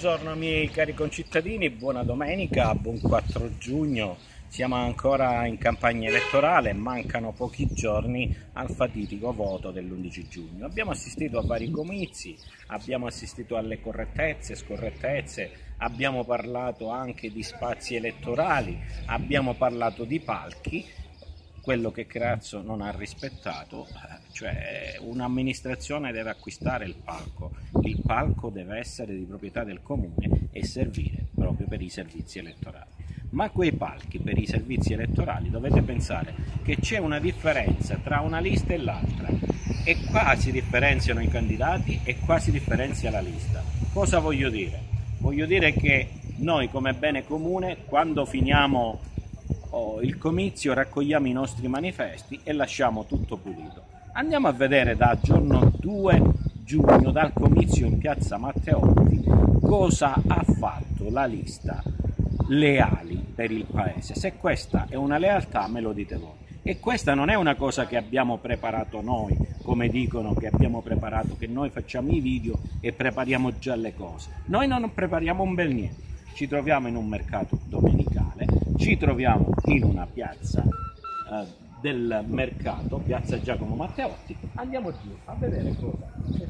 Buongiorno miei cari concittadini, buona domenica, buon 4 giugno. Siamo ancora in campagna elettorale, mancano pochi giorni al fatidico voto dell'11 giugno. Abbiamo assistito a vari comizi, abbiamo assistito alle correttezze, scorrettezze, abbiamo parlato anche di spazi elettorali, abbiamo parlato di palchi. Quello che Creazzo non ha rispettato, cioè un'amministrazione deve acquistare il palco deve essere di proprietà del comune e servire proprio per i servizi elettorali. Ma quei palchi per i servizi elettorali dovete pensare che c'è una differenza tra una lista e l'altra, e qua si differenziano i candidati e qua si differenzia la lista. Cosa voglio dire? Voglio dire che noi come bene comune, quando finiamo il comizio, raccogliamo i nostri manifesti e lasciamo tutto pulito. Andiamo a vedere da giorno 2 giugno, dal comizio in piazza Matteotti, cosa ha fatto la lista Leali per il paese. Se questa è una lealtà, me lo dite voi. E questa non è una cosa che abbiamo preparato noi, come dicono che abbiamo preparato, che noi facciamo i video e prepariamo già le cose. Noi non prepariamo un bel niente. Ci troviamo in un mercato domenicale, ci troviamo in una piazza del mercato, piazza Giacomo Matteotti. Andiamo giù a vedere cosa.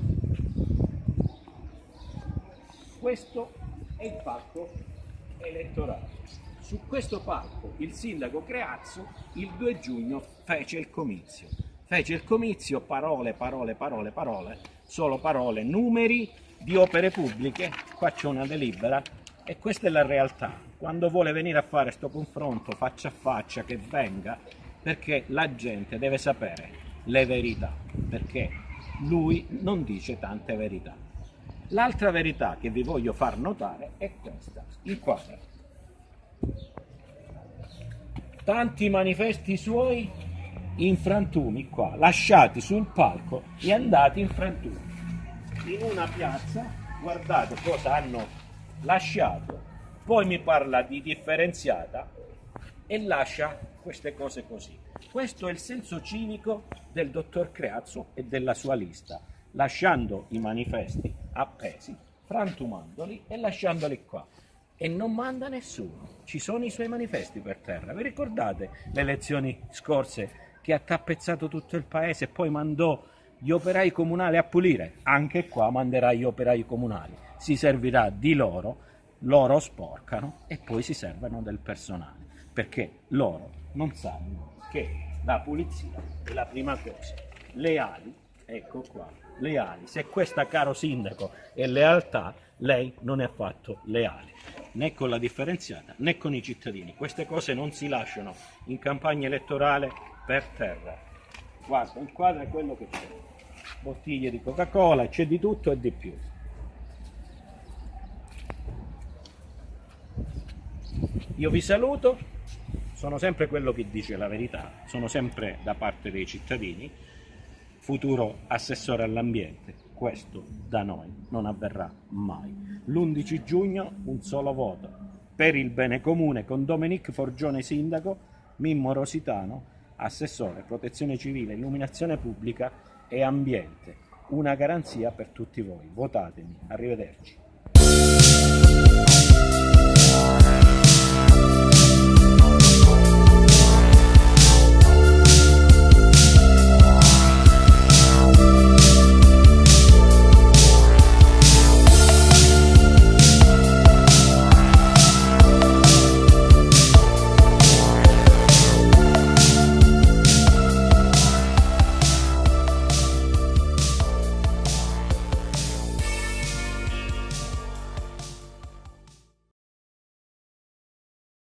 Questo è il palco elettorale. Su questo palco il sindaco Creazzo il 2 giugno fece il comizio. Fece il comizio, parole, parole, parole, parole, solo parole, numeri di opere pubbliche. Qua c'è una delibera. E questa è la realtà. Quando vuole venire a fare questo confronto faccia a faccia, che venga, perché la gente deve sapere le verità, perché lui non dice tante verità. L'altra verità che vi voglio far notare è questa, inquadra. Tanti manifesti suoi in frantumi qua, lasciati sul palco e andati in frantumi. In una piazza, guardate cosa hanno lasciato, poi mi parla di differenziata e lascia queste cose così. Questo è il senso civico del dottor Creazzo e della sua lista, lasciando i manifesti appesi, frantumandoli e lasciandoli qua. E non manda nessuno, ci sono i suoi manifesti per terra. Vi ricordate le elezioni scorse che ha tappezzato tutto il paese e poi mandò gli operai comunali a pulire? Anche qua manderà gli operai comunali. Si servirà di loro sporcano e poi si servono del personale, perché loro non sanno che la pulizia è la prima cosa. Leali, ecco qua, leali. Se questa, caro sindaco, è lealtà, lei non è affatto leale, né con la differenziata né con i cittadini. Queste cose non si lasciano in campagna elettorale per terra. Guarda, inquadra quello che c'è. Bottiglie di Coca-Cola, c'è di tutto e di più. Io vi saluto, sono sempre quello che dice la verità, sono sempre da parte dei cittadini, futuro assessore all'ambiente. Questo da noi non avverrà mai. L'11 giugno un solo voto per il bene comune con Dominic Forgione sindaco, Mimmo Rositano assessore protezione civile, illuminazione pubblica e ambiente. Una garanzia per tutti voi. Votatemi. Arrivederci.